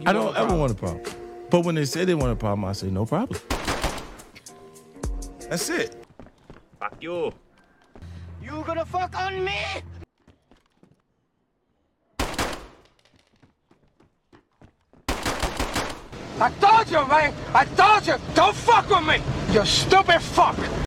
I don't ever want a problem. But when they say they want a problem, I say no problem. That's it. Fuck you. You gonna fuck on me? I told you, man! I told you! Don't fuck with me! You stupid fuck!